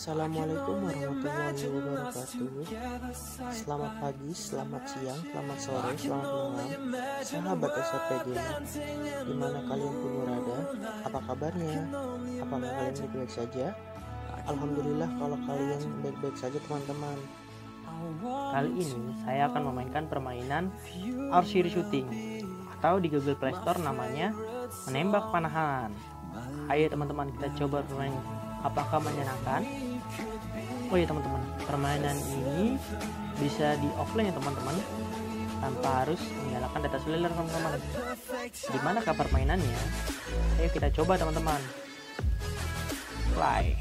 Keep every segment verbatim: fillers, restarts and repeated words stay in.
Assalamualaikum warahmatullahi wabarakatuh. Selamat pagi, selamat siang, selamat sore, selamat malam, sahabat S P G. Dimana kalian pun berada, apa kabarnya? Apakah kalian baik-baik saja? Alhamdulillah kalau kalian baik-baik saja teman-teman. Kali ini saya akan memainkan permainan archery shooting atau di Google Play Store namanya menembak panahan. Ayo teman-teman, kita coba bermain. Apakah menyenangkan? Oh iya teman-teman, permainan ini bisa di offline ya teman-teman, tanpa harus menyalakan data seluler teman-teman. Gimana kabar permainannya? Ayo kita coba teman-teman. Play.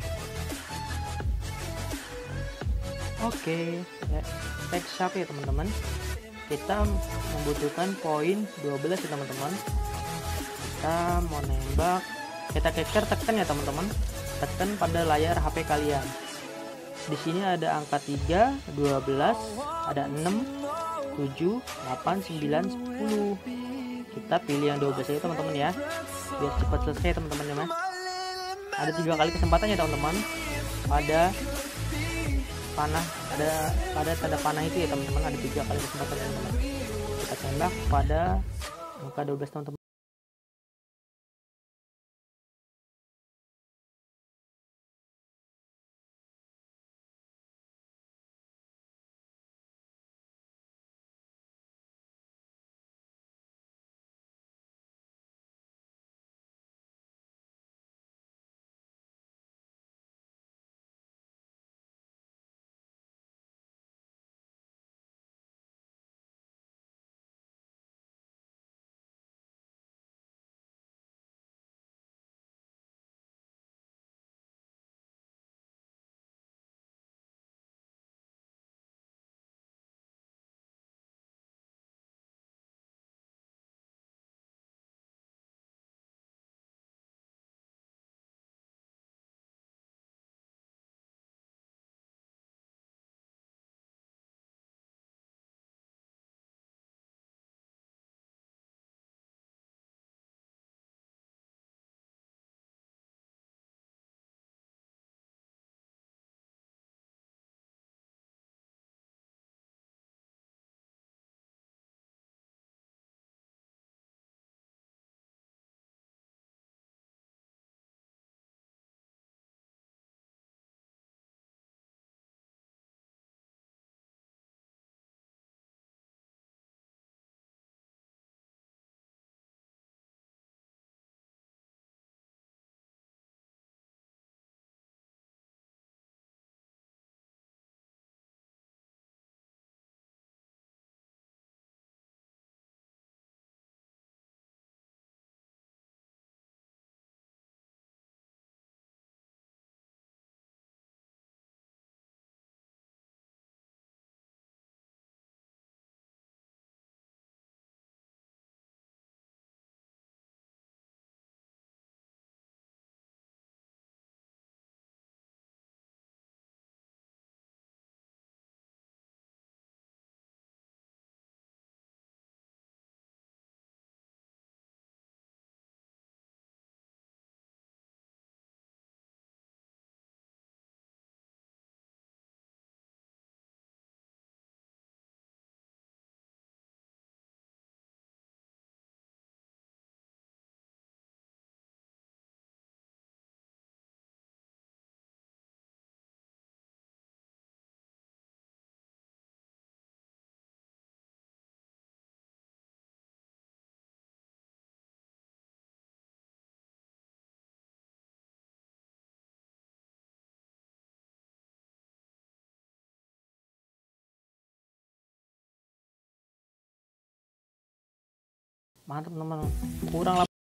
Oke, ya, take shot ya teman-teman. Kita membutuhkan poin dua belas ya teman-teman. Kita mau nembak, kita capture, tekan ya teman-teman. Tekan pada layar H P kalian. Di sini ada angka tiga, dua belas, ada enam, tujuh, delapan, sembilan, sepuluh. Kita pilih yang dua belas aja teman-teman ya, biar cepat selesai teman-teman ya mas. Ada tiga kali kesempatannya teman-teman. Pada panah, ada pada tanda panah itu ya teman-teman, ada tiga kali kesempatan teman-teman. Kita tembak pada angka dua belas teman-teman. Mantap teman-teman, kurang lah.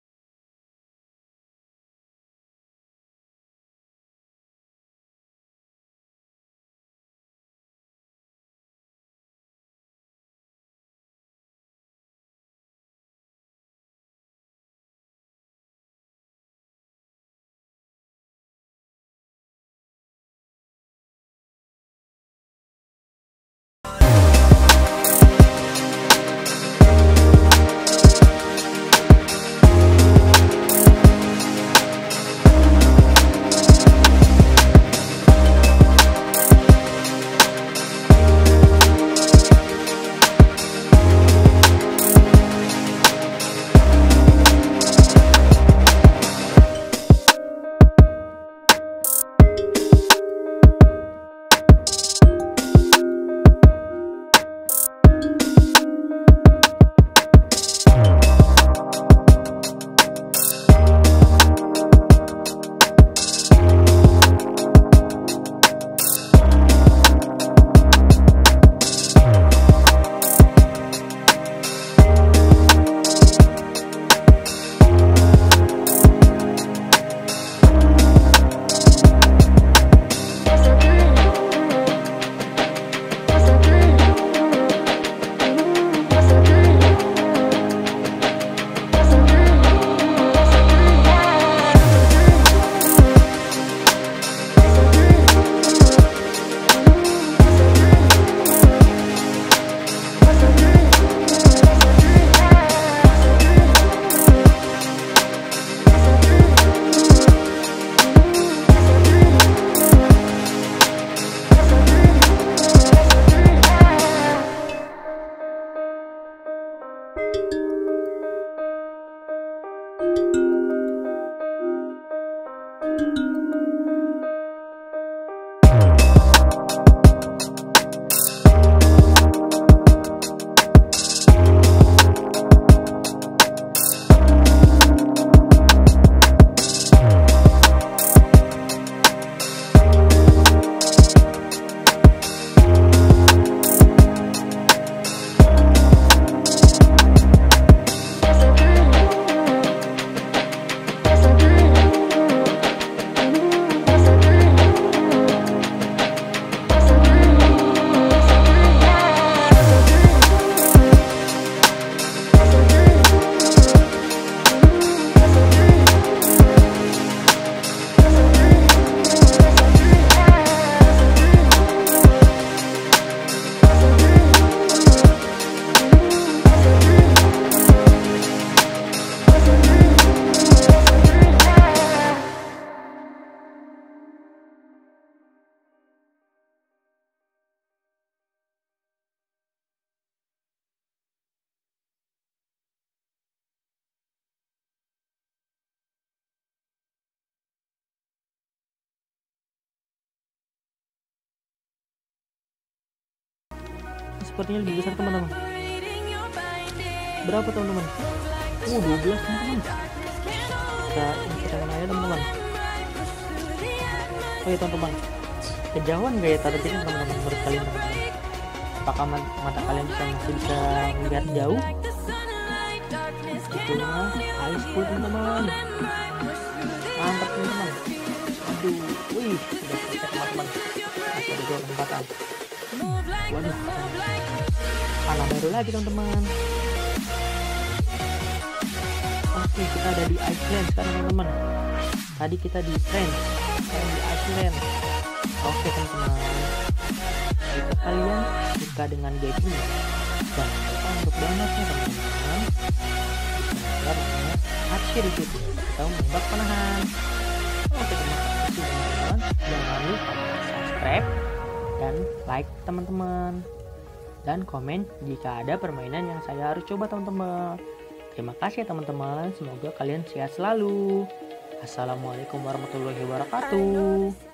sepertinya lebih besar teman-teman. Berapa teman-teman? Uh dua belas teman-teman. Kita incerkan aja teman-teman. Oke teman-teman, kejauhan gak ya targetnya teman-teman menurut kalian teman-teman? Apakah mata kalian bisa masih bisa melihat jauh? Itulah ice pool teman-teman. Mantap teman-teman. Aduh, wih, sudah selesai teman-teman. Masih ada dua kesempatan. Waduh, panah baru lagi teman-teman. Oke, kita ada di Iceland sekarang teman-teman. Tadi kita di France, sekarang di Iceland. Oke teman-teman, jika kalian suka dengan game ini, jangan lupa untuk downloadnya teman-teman. Bisa namanya Archer di situ atau menembak panahan. Oke teman-teman, teman-teman, jangan lupa subscribe dan like teman-teman, dan komen jika ada permainan yang saya harus coba teman-teman. Terima kasih teman-teman, semoga kalian sehat selalu. Assalamualaikum warahmatullahi wabarakatuh.